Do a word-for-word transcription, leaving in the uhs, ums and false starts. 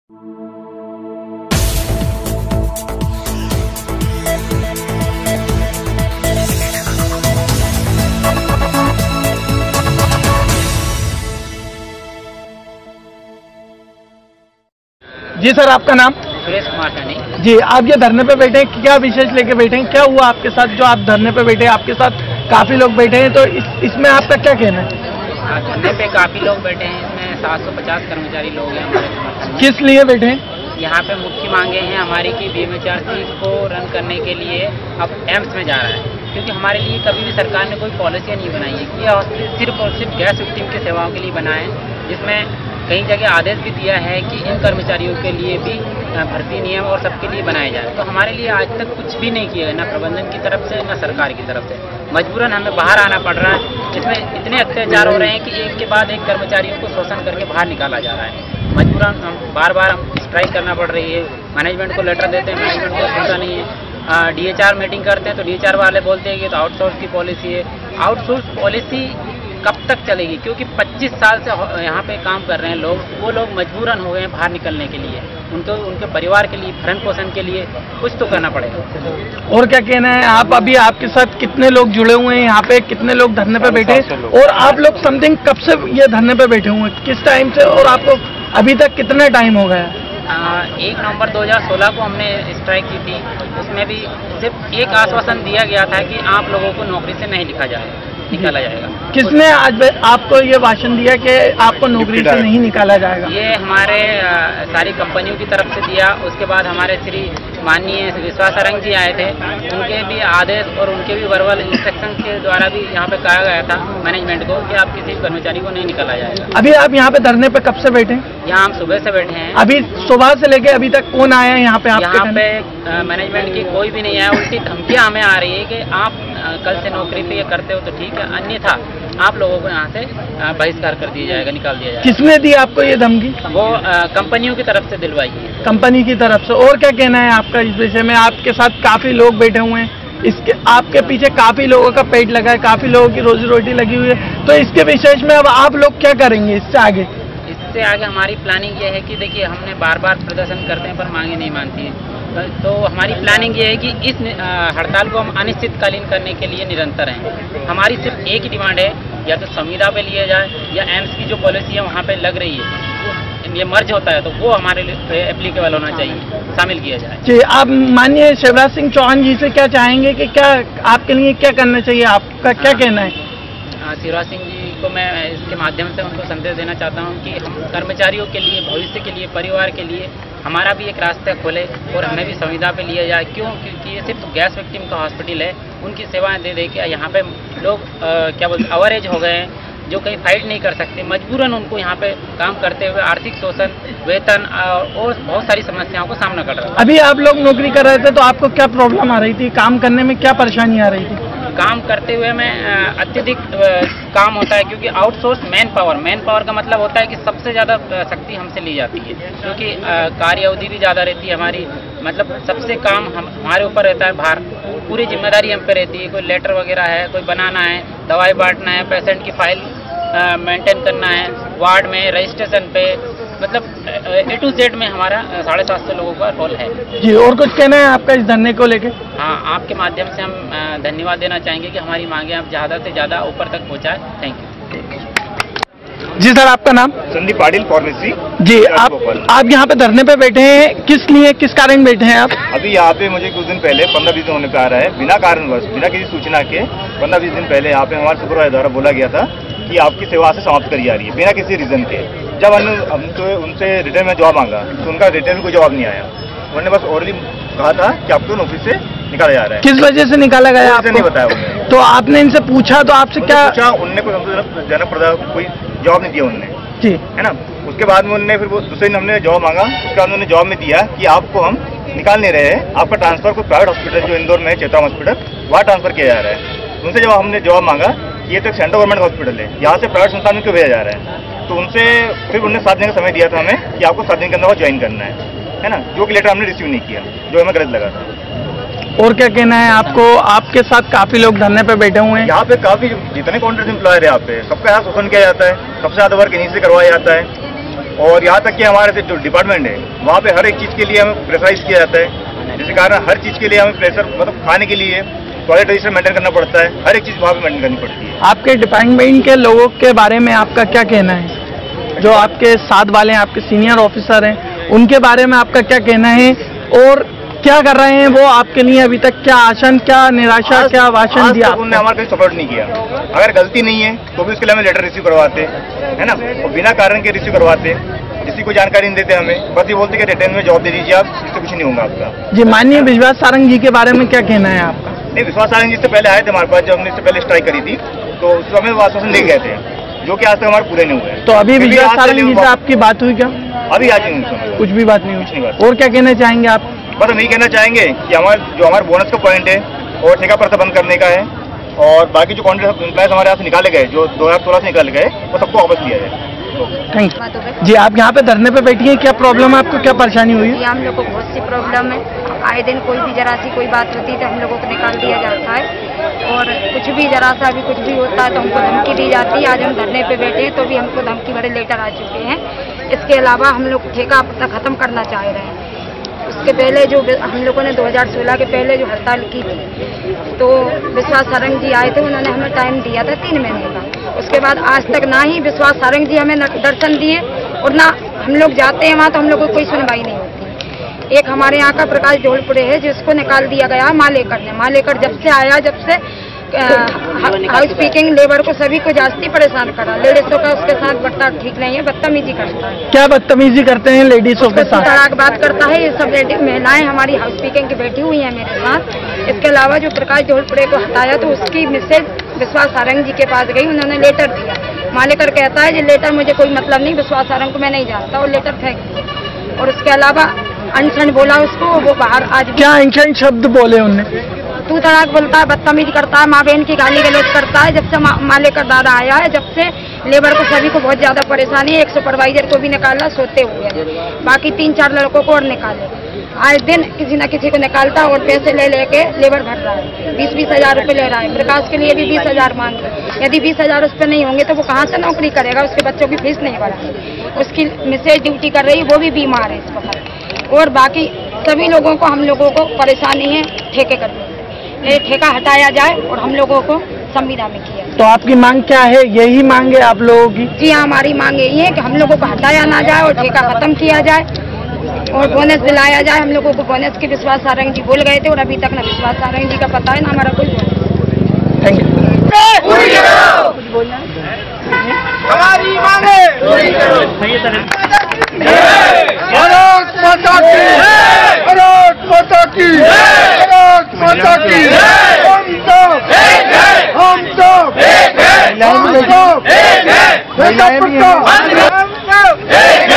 जी sir, आपका नाम? सुरेश कुमार सैनी। जी, आप ये धरने पे बैठे हैं, क्या विशेष लेके बैठे हैं? क्या हुआ आपके साथ जो आप धरने पे बैठे हैं? आपके साथ काफी लोग बैठे हैं, तो इस, इसमें आपका क्या कहना है? धरने पे काफी लोग बैठे हैं, इसमें सात सौ पचास कर्मचारी लोग हैं हमारे समर्थन में। किस लिए बैठे हैं? यहाँ पे मुख्य मांगे हैं हमारी कि बीएमएचआरसी को रन करने के लिए अब एम्स में जा रहा है, क्योंकि हमारे लिए कभी भी सरकार ने कोई पॉलिसी नहीं बनाई है कि हॉस्पिटल सिर्फ और सिर्फ गैस विक्टिम की सेवाओं के लिए बना है, जिसमें कई जगह आदेश भी दिया है कि इन कर्मचारियों के लिए भी भर्ती नियम और सबके लिए बनाए जाए। तो हमारे लिए आज तक कुछ भी नहीं किया है, ना प्रबंधन की तरफ से ना सरकार की तरफ से। मजबूरन हमें बाहर आना पड़ रहा है। इसमें इतने अत्याचार हो रहे हैं कि एक के बाद एक कर्मचारियों को शोषण करके बाहर निकाला जा रहा है। मजबूरन हम बार बार हम स्ट्राइक करना पड़ रही है। मैनेजमेंट को लेटर देते हैं, मैनेजमेंट को सुनता नहीं है। डीएचआर मीटिंग करते हैं तो डीएचआर वाले बोलते हैं कि तो आउटसोर्स की पॉलिसी है। आउटसोर्स पॉलिसी कब तक चलेगी? क्योंकि पच्चीस साल से यहाँ पे काम कर रहे हैं लोग, वो लोग मजबूरन हो गए हैं बाहर निकलने के लिए। उनको उनके परिवार के लिए, भरण पोषण के लिए कुछ तो करना पड़ेगा। और क्या कहना है आप? अभी आपके साथ कितने लोग जुड़े हुए हैं यहाँ पे? कितने लोग धरने पे बैठे हैं? और आप लोग समथिंग कब से ये धरने पे बैठे हुए हैं? किस टाइम से? और आपको अभी तक कितना टाइम हो गया? एक नवंबर दो हज़ार सोलह को हमने स्ट्राइक की थी। उसमें भी सिर्फ एक आश्वासन दिया गया था कि आप लोगों को नौकरी से नहीं लिखा जाएगा, निकाला जाएगा। किसने आज आपको ये भाषण दिया कि आपको नौकरी से नहीं निकाला जाएगा? ये हमारे आ, सारी कंपनियों की तरफ से दिया। उसके बाद हमारे श्री माननीय विश्वास सारंग जी आए थे, उनके भी आदेश और उनके भी वर्बल इंस्ट्रक्शन के द्वारा भी यहाँ पे कहा गया था मैनेजमेंट को कि आप किसी कर्मचारी को नहीं निकाला जाएगा। अभी आप यहाँ पे धरने पे कब से बैठे हैं? यहाँ हम सुबह से बैठे हैं। अभी सुबह से लेके अभी तक कौन आया है यहाँ पे? यहाँ पे मैनेजमेंट की कोई भी नहीं आया। उल्टी धमकियाँ हमें आ रही है कि आप कल से नौकरी पे ये करते हो तो ठीक है, अन्यथा आप लोगों को यहाँ से बहिष्कार कर दिया जाएगा, निकाल दिया जाएगा। किसने दी आपको ये धमकी? वो कंपनियों की तरफ से दिलवाई है। कंपनी की तरफ से। और क्या कहना है आपका इस विषय में? आपके साथ काफी लोग बैठे हुए हैं, इसके आपके पीछे काफी लोगों का पेट लगा है, काफी लोगों की रोजी रोटी लगी हुई है, तो इसके विशेष में अब आप लोग क्या करेंगे इससे आगे? इससे आगे हमारी प्लानिंग ये है कि देखिए, हमने बार बार प्रदर्शन करते हैं पर मांगे नहीं मानती है। तो हमारी प्लानिंग ये है कि इस हड़ताल को हम अनिश्चितकालीन करने के लिए निरंतर हैं। हमारी सिर्फ एक ही डिमांड है, या तो संविदा पे लिया जाए या एम्स की जो पॉलिसी है वहाँ पे लग रही है, ये मर्ज होता है तो वो हमारे लिए एप्लीकेबल होना चाहिए, शामिल किया जाए। जी, आप माननीय शिवराज सिंह चौहान जी से क्या चाहेंगे कि क्या आपके लिए क्या करना चाहिए? आपका क्या कहना है? शिवराज सिंह जी को मैं इसके माध्यम से उनको संदेश देना चाहता हूं कि हम कर्मचारियों के लिए, भविष्य के लिए, परिवार के लिए हमारा भी एक रास्ता खोले और हमें भी संविदा पे लिया जाए। क्यों? क्योंकि ये सिर्फ गैस विक्टिम का हॉस्पिटल है। उनकी सेवाएं दे दे के यहाँ पे लोग आ, क्या बोलते ओवरेज हो गए हैं, जो कहीं फाइट नहीं कर सकते। मजबूरन उनको यहाँ पे काम करते हुए आर्थिक शोषण, वेतन और बहुत सारी समस्याओं का सामना कर रहा है। अभी आप लोग नौकरी कर रहे थे तो आपको क्या प्रॉब्लम आ रही थी? काम करने में क्या परेशानी आ रही थी? काम करते हुए में अत्यधिक काम होता है, क्योंकि outsource manpower manpower का मतलब होता है कि सबसे ज़्यादा शक्ति हमसे ली जाती है, क्योंकि कार्य अवधि भी ज़्यादा रहती है हमारी। मतलब सबसे काम हम हमारे ऊपर रहता है, भार, पूरी जिम्मेदारी हम पे रहती है। कोई लेटर वगैरह है, कोई बनाना है, दवाई बांटना है, पेशेंट की फाइल मेंटेन करना है, वार्ड में, रजिस्ट्रेशन पे, मतलब ए टू जेड में हमारा साढ़े सात सौ लोगों का रोल है। जी, और कुछ कहना है आपका इस धरने को लेके? हाँ, आपके माध्यम से हम धन्यवाद देना चाहेंगे कि हमारी मांगे आप ज़्यादा से ज़्यादा ऊपर तक पहुँचाए। Thank you. जी सर, आपका नाम? संदीप पाटिल, फार्मेसी। जी, आप आप यहाँ पे धरने पे बैठे हैं, किस लिए, किस कारण बैठे हैं आप? अभी यहाँ पे मुझे कुछ दिन पहले पंद्रह बीस दिन होने पे आ रहा है, बिना कारणवश, बिना किसी सूचना के पंद्रह बीस दिन पहले यहाँ पे हमारे सुपरवाइजर द्वारा बोला गया था कि आपकी सेवा से समाप्त करी जा रही है, बिना किसी रीजन के। जब हमने हमसे उनसे रिटर्न में जवाब मांगा तो उनका रिटर्न में कोई जवाब नहीं आया। उन्होंने बस ओरली कहा था कि आपको नौकरी से निकाला जा रहा है। किस वजह से निकाला गया? आपको नहीं बताया उन्होंने। तो आपने इनसे पूछा तो आपसे क्या पूछा? उनने कोई हमसे जनक प्रदा कोई जवाब नहीं दिया उन्होंने, जी, है ना। उसके बाद में उन्होंने फिर वो दूसरे दिन हमने जवाब मांगा, उसके बाद उन्होंने जवाब में दिया कि आपको हम निकाल नहीं रहे हैं, आपका ट्रांसफर कोई प्राइवेट हॉस्पिटल जो इंदौर में है, चेतरा हॉस्पिटल, वहाँ ट्रांसफर किया जा रहा है। उनसे जब हमने जवाब मांगा कि ये तो एक सेंट्रल गवर्नमेंट हॉस्पिटल है, यहाँ से प्राइवेट संस्थान में क्यों भेजा जा रहा है, तो उनसे फिर उन्होंने सात दिन का समय दिया था हमें कि आपको सात दिन के अंदर ज्वाइन करना है, है ना, जो कि लेटर हमने रिसीव नहीं किया, जो हमें गलत लगा था। और क्या कहना है आपको? आपके साथ काफी लोग धरने पे बैठे हुए हैं। यहाँ पे काफी जितने कॉन्ट्रैक्ट एम्प्लॉयर है यहाँ पे सबका यहाँ शोषण किया जाता है, सबसे ज्यादा वर्क इन्हीं से करवाया जाता है। और यहाँ तक कि हमारे जो डिपार्टमेंट है वहाँ पे हर एक चीज़ के लिए हमें प्रेशराइज किया जाता है, जिसके कारण हर चीज़ के लिए हमें प्रेशर, मतलब खाने के लिए टॉयलेट रजिस्टर मेंटेन करना पड़ता है, हर एक चीज़ वहाँ पे मेंटेन करनी पड़ती है। आपके डिपार्टमेंट के लोगों के बारे में आपका क्या कहना है? जो आपके साथ वाले हैं, आपके सीनियर ऑफिसर हैं, उनके बारे में आपका क्या कहना है और क्या कर रहे हैं वो आपके लिए अभी तक? क्या आशन, क्या निराशा, क्या भाषण दिया? उन्होंने हमारा कोई सपोर्ट नहीं किया। अगर गलती नहीं है तो भी उसके लिए हमें लेटर रिसीव करवाते है ना, और बिना कारण के रिसीव करवाते, जिसकी कोई जानकारी नहीं देते हमें, बस ये बोलते कि रिटर्न में जॉब दे दीजिए आप, इससे कुछ नहीं होगा आपका। जी, माननीय विश्वास सारंग जी के बारे में क्या कहना है आपका? नहीं, विश्वास सारंग जी से पहले आए थे हमारे पास, जब हमने इससे पहले स्ट्राइक करी थी तो उस समय वो आश्वासन दे गए थे, जो कि आज तक हमारे पूरे नहीं हुए। तो अभी विश्वास सारंग जी से आपकी बात हुई क्या? अभी आज नहीं, कुछ भी बात नहीं हुई। कुछ नहीं बात। और क्या कहना चाहेंगे आप? बस हम यही कहना चाहेंगे कि हमारे जो हमारे बोनस का पॉइंट है और ठेका प्रथा बंद करने का है, और बाकी जो कॉन्ट्रैक्ट एम्प्लॉयज हमारे यहाँ से निकाले गए, जो दो हजार सोलह से निकाले गए, वो सबको वापस लिया जाए। थैंक यू जी। आप यहाँ पे धरने पे बैठी हैं, क्या प्रॉब्लम है आपको, क्या परेशानी हुई है? हम लोग को बहुत सी प्रॉब्लम है। आए दिन कोई भी जरा सी कोई बात होती है तो हम लोगों को निकाल दिया जाता है, और कुछ भी जरा सा भी कुछ भी होता है तो हमको धमकी दी जाती है। आज हम धरने पे बैठे हैं तो भी हमको धमकी भरे लेटर आ चुके हैं। इसके अलावा हम लोग ठेका पट्टा खत्म करना चाह रहे हैं। उसके पहले जो हम लोगों ने दो हज़ार सोलह के पहले जो हड़ताल की थी तो विश्वास सारंग जी आए थे, उन्होंने हमें टाइम दिया था तीन महीने का। उसके बाद आज तक ना ही विश्वास सारंग जी हमें दर्शन दिए और ना हम लोग जाते हैं वहाँ तो हम लोगों को कोई सुनवाई नहीं होती। एक हमारे यहाँ का प्रकाश ढोलपुरे है जिसको निकाल दिया गया मालेकर ने। मालेकर जब से आया, जब से हाउस स्पीकिंग लेबर को सभी को जास्ती परेशान करा। लेडीजों का उसके साथ बर्ताव ठीक नहीं है, बदतमीजी करता है। क्या बदतमीजी करते हैं लेडीजों के साथ? तड़ाक बात करता है। ये सब लेडीज महिलाएं हमारी हाउस स्पीकिंग की बैठी हुई हैं मेरे साथ। इसके अलावा जो प्रकाश ढोलपुरे को हटाया तो उसकी मिसेज विश्वास सारंग जी के पास गई, उन्होंने लेटर दिया। मालेकर कहता है ये लेटर मुझे कोई मतलब नहीं, विश्वास सारंग को मैं नहीं जानता, और लेटर फेंक दिया। और उसके अलावा अनशन बोला उसको, वो बाहर आज क्या अनशन शब्द बोले उनने? तू तड़ाक बोलता है, बदतमीजी करता है, माँ बहन की गाली गलौज करता है। जब से मालेकर दादा आया है, जब से लेबर को सभी को बहुत ज्यादा परेशानी है। एक सुपरवाइजर को भी निकाला सोते हुए, बाकी तीन चार लड़कों को और निकाले। आए दिन किसी न किसी को निकालता और पैसे ले लेके लेबर भर रहा है। बीस बीस हजार रुपये ले रहा है। प्रकाश के लिए भी बीस हजार मांग रहे। यदि बीस हजार उस पर नहीं होंगे तो वो कहाँ से नौकरी करेगा? उसके बच्चों की फीस नहीं भरा। उसकी मिसेज ड्यूटी कर रही, वो भी बीमार है इस वक्त। और बाकी सभी लोगों को, हम लोगों को परेशानी है ठेके करने से। ये ठेका हटाया जाए और हम लोगों को संविदा में किया। तो आपकी मांग क्या है? यही मांग है आप लोगों की? जी हाँ, हमारी मांग यही है कि हम लोगों को हटाया ना जाए और ठेका खत्म किया जाए और बोनस दिलाया जाए। हम लोगों को बोनस की विश्वास सारंग जी बोल गए थे और अभी तक ना विश्वास सारंग जी का पता है ना हमारा कोई बोनस। Thank you. हमारी मांगे भारत माता की, भारत माता की, भारत माता की। हम सब हम सब हम सब